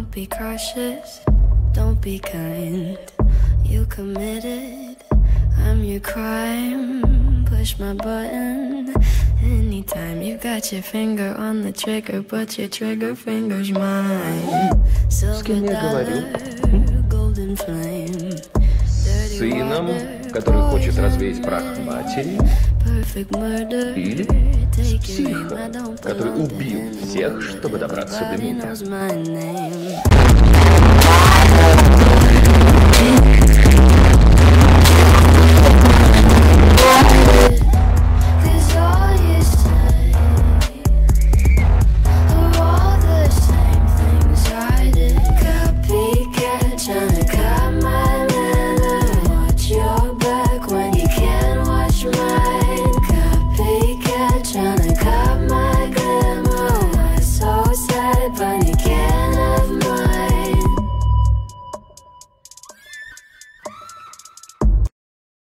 Don't be cautious, don't be kind. You committed, I'm your crime. Push my button anytime. You got your finger on the trigger, but your trigger finger's mine. Silver dollar, golden flame. Сыном, который хочет развеять прах матери, или с психом, который убил всех, чтобы добраться до меня.